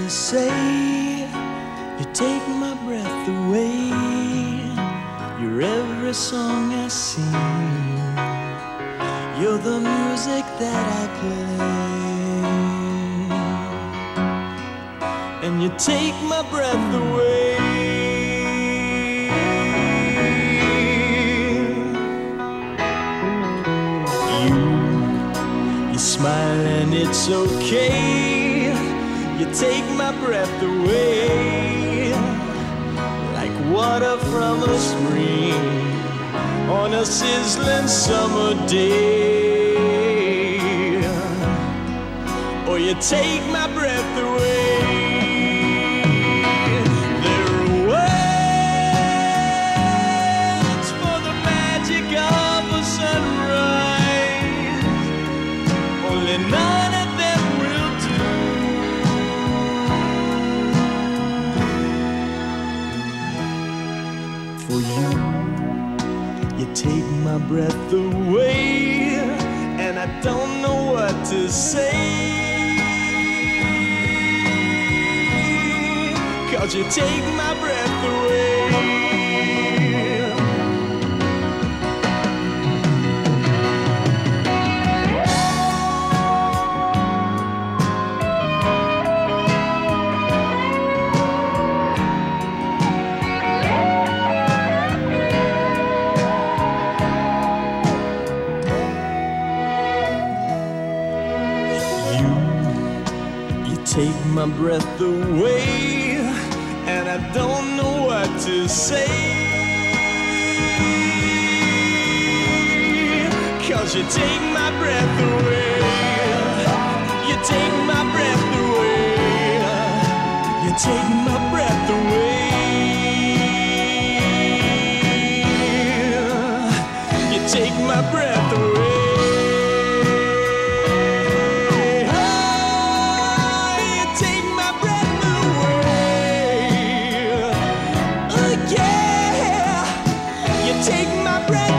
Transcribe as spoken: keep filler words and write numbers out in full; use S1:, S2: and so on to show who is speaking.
S1: to say. You take my breath away. You're every song I sing. You're the music that I play. And you take my breath away. You, you smile and it's okay. You take my breath away, like water from a spring on a sizzling summer day. Or you take my breath away. There are words for the magic of a sunrise, only none of them will do. For you, you take my breath away, and I don't know what to say, 'cause you take my breath away. Take my breath away, and I don't know what to say, 'cause you take my breath away. You take my breath away. You take my breath away. You take my breath away. Take my breath.